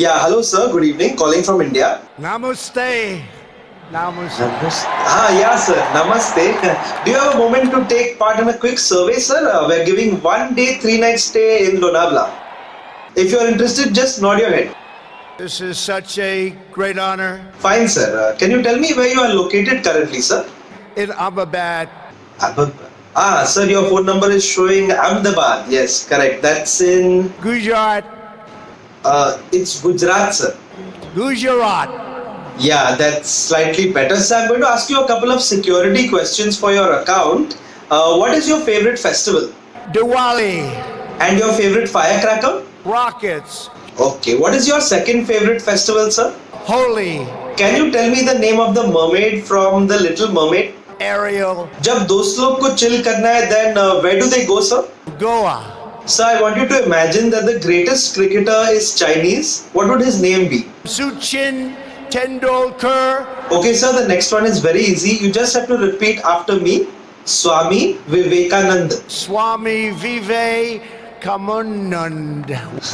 Yeah, hello sir, good evening. Calling from India. Namaste. Namaste. Yeah sir, namaste. Do you have a moment to take part in a quick survey sir? We're giving 1 day 3 night stay in Lonavala. If you're interested, just nod your head. This is such a great honor. Fine sir. Can you tell me where you are located currently sir? In Ahmedabad. Ahmedabad. Sir, your phone number is showing Ahmedabad. Yes, correct. That's in... Gujarat. It's Gujarat sir. Gujarat. Yeah, that's slightly better. So I'm going to ask you a couple of security questions for your account. What is your favorite festival? Diwali. And your favorite firecracker? Rockets. Okay. What is your second favorite festival, sir? Holi. Can you tell me the name of the mermaid from The Little Mermaid? Ariel. जब दोस्त लोग को chill करना है, then where do they go, sir? Goa. Sir, I want you to imagine that the greatest cricketer is Chinese. What would his name be? Sachin Tendulkar. Okay, sir, the next one is very easy. You just have to repeat after me. Swami Vivekanand. Swami Vivekanand.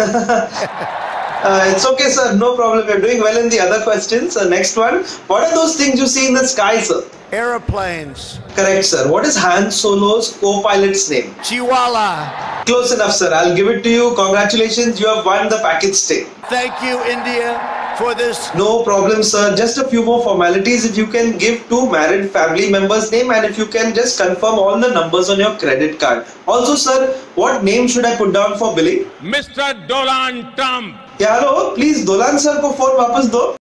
It's okay, sir. No problem. You're doing well in the other questions. Next one. What are those things you see in the sky, sir? Airplanes. Correct, sir. What is Han Solo's co-pilot's name? Chihuahua. Close enough, sir. I'll give it to you. Congratulations. You have won the package stay. Thank you, India, for this. No problem, sir. Just a few more formalities. If you can give 2 married family members' name and if you can just confirm all the numbers on your credit card. Also, sir, what name should I put down for billing? Mr. Donald Trump. Yeah, hello. Please, Dolan sir को phone वापस दो.